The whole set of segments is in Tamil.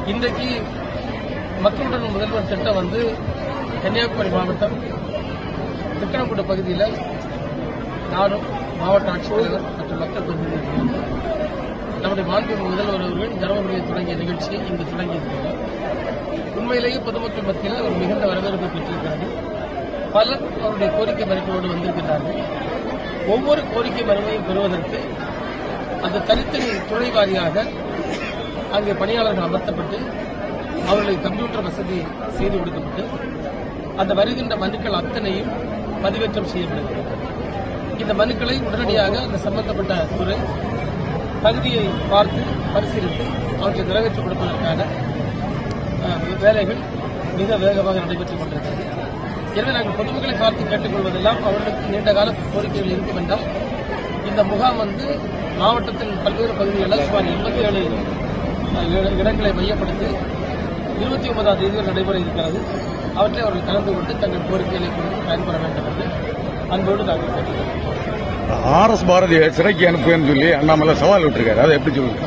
இன்றைக்கு மக்களுடன் முதல்வர் திட்டம் வந்து கன்னியாகுமரி மாவட்டம் திக்கணக்குடி பகுதியில் நானும் மாவட்ட ஆட்சித்தலைவர் மற்றும் மக்கள் பிரதிநிதிகள் நம்முடைய மாண்புமிகு முதல்வர் அவர்கள் தருமபுரியில் தொடங்கிய நிகழ்ச்சியை இங்கு தொடங்கியிருக்கிறார். உண்மையிலேயே பொதுமக்கள் மத்தியில் ஒரு மிகுந்த வரவேற்பு பெற்றிருக்கிறது. பலர் அவருடைய கோரிக்கை மனுக்களோடு வந்திருக்கிறார்கள். ஒவ்வொரு கோரிக்கை மனுவையும் பெறுவதற்கு அந்த தனித்தனி துறை வாரியாக அங்கே பணியாளர்கள் அமர்த்தப்பட்டு அவர்களுக்கு கம்ப்யூட்டர் வசதி செய்து கொடுக்கப்பட்டு அந்த வருகின்ற மனுக்கள் அத்தனையும் பதிவேற்றம் செய்யப்படுகிறது. இந்த மனுக்களை உடனடியாக அந்த சம்பந்தப்பட்ட துறை பகுதியை பார்த்து பரிசீலித்து அவற்றை நிறைவேற்றிக் கொடுப்பதற்கான வேலைகள் மிக வேகமாக நடைபெற்றுக் கொண்டிருக்கிறது. எனவே நாங்கள் பொதுமக்களை பார்த்து கேட்டுக்கொள்வதெல்லாம் அவர்களுக்கு நீண்டகால கோரிக்கைகள் இருக்கும் என்றால் இந்த முகாம் வந்து மாவட்டத்தின் பல்வேறு பகுதிகளில் சுமார் 87 இடங்களை மையப்படுத்தி 29ஆம் தேதி நடைபெற இருக்கிறது. அவற்றை அவர்கள் கலந்து கொண்டு தங்கள் கோரிக்கைகளை கொடுத்து பயன்பெற வேண்டும் என்று அன்போடு நாங்கள் கேட்டுக்கொள்கிறோம். RS பாரதியை சிறைக்கு அனுப்புவேன்னு சொல்லி அண்ணாமலை சவால் விட்டுருக்காரு. அதை எப்படி சொல்லுங்க?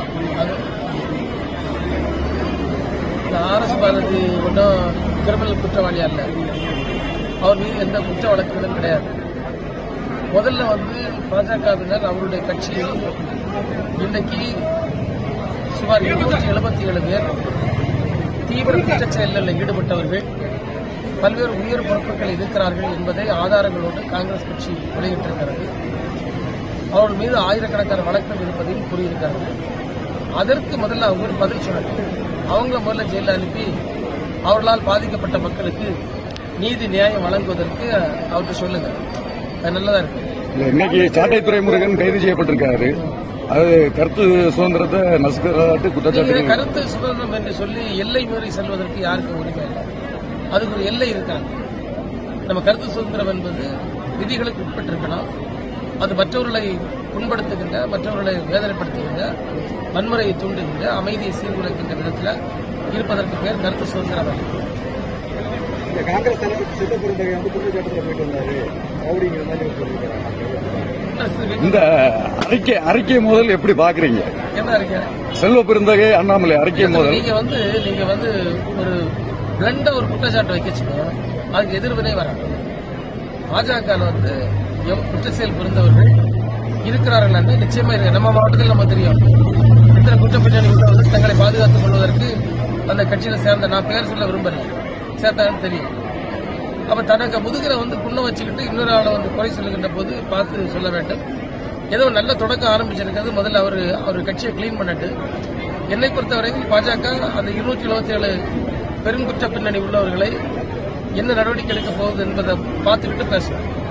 RS பாரதி ஒன்றும் கிரிமினல் குற்றவாளி அல்ல. அவர் மீது எந்த குற்ற வழக்குகளும் கிடையாது. முதல்ல வந்து பாஜகவினர் அவருடைய கட்சியில் இன்றைக்கு சுமார் 277 பேர் தீவிர குற்றச் செயல்களில் ஈடுபட்டவர்கள் பல்வேறு உயர் பொறுப்புகள் இருக்கிறார்கள் என்பதை ஆதாரங்களோடு காங்கிரஸ் கட்சி வெளியிட்டிருக்கிறது. அவர்கள் மீது ஆயிரக்கணக்கான வழக்குகள் இருப்பதையும் கூறியிருக்கிறார்கள். அதற்கு முதல்ல அவங்க பதில் சொல்லணும். அவங்கள முதல்ல ஜெயிலில் அனுப்பி அவர்களால் பாதிக்கப்பட்ட மக்களுக்கு நீதி நியாயம் வழங்குவதற்கு அவர்கிட்ட சொல்லுங்க. அது நல்லதா இருக்கு. இன்னைக்கு சாட்டை துரைமுருகன் கைது செய்யப்பட்டிருக்காரு. அது கருத்து சுதந்திரத்தை நசுக்கிறாட்டு குற்றச்சாட்டு. கருத்து சுதந்திரம் என்று சொல்லி எல்லை மீறி செல்வதற்கு யாருக்கும் உரிமை இல்லை. அதுக்கு ஒரு எல்லை இருக்கிறாங்க. நம்ம கருத்து சுதந்திரம் என்பது விதிகளுக்கு உட்பட்டிருக்கணும். அது மற்றவர்களை புண்படுத்துகின்ற, மற்றவர்களை வேதனைப்படுத்துகின்ற, வன்முறையை தூண்டுகின்ற, அமைதியை சீர்குலைக்கின்ற விதத்தில் இருப்பதற்கு பேர் கருத்து சுதந்திரம். காங்கிரஸ் தலைவர் சித்தப்பெருந்தகை வந்து குற்றச்சாட்டுல போயிட்டு வந்தாரு அப்படிங்கிற மாதிரி சொல்லியிருக்காங்க. இந்த அறிக்கை முதல் எப்படி பாக்குறீங்க? என்ன அறிக்கை? செல்வ பெருந்தகை அண்ணாமலை அறிக்கை முதல் நீங்க வந்து ஒரு பிளண்ட ஒரு குற்றச்சாட்டு வைக்கச்சுங்க, அதுக்கு எதிர்வினை வராது. பாஜக வந்து குற்ற செயல் புரிந்தவர்கள் இருக்கிறார்கள் என்று நிச்சயமா இருக்கு. நம்ம மாவட்டத்தில் நம்ம தெரியும் இத்தனை குற்றப்பின்னணி உள்ளவர்கள் தங்களை பாதுகாத்துக் கொள்வதற்கு அந்த கட்சியில சேர்ந்த, நான் பெயர் சொல்ல விரும்பல, சேர்த்தான்னு தெரியும். அப்ப தனக்கு முதுகில வந்து புண்ணை வச்சுக்கிட்டு இன்னொரு ஆளை வந்து குறை சொல்லுகின்ற போது பார்த்து சொல்ல வேண்டும். ஏதோ நல்ல தொடக்கம் ஆரம்பிச்சிருக்கிறது. முதல்ல அவர் கட்சியை கிளீன் பண்ணிட்டு, என்னை பொறுத்தவரைக்கும் பாஜக அந்த 277 பெருங்குற்ற பின்னணி உள்ளவர்களை என்ன நடவடிக்கை எடுக்க போகுது என்பதை பார்த்துக்கிட்டு பேசுவோம்.